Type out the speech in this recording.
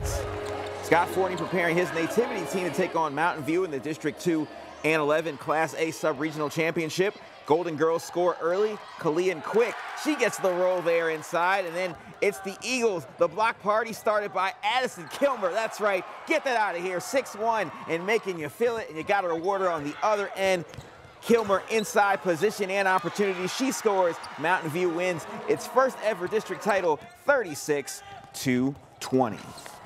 points. Scott Forney preparing his Nativity team to take on Mountain View in the District 2 and 11 Class A Sub-Regional Championship. Golden Girls score early. Kalian Quick, she gets the roll there inside, and then it's the Eagles. The block party started by Addison Kilmer. That's right. Get that out of here. 6-1 and making you feel it, and you got a rewarder on the other end. Kilmer inside position and opportunity. She scores. Mountain View wins its first ever district title, 36-20.